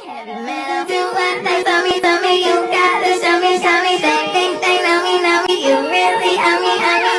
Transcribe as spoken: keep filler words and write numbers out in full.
Heavy metal do what they tell me, tell me you gotta show me, show me, they think they know me, know me, you really, I mean, I mean.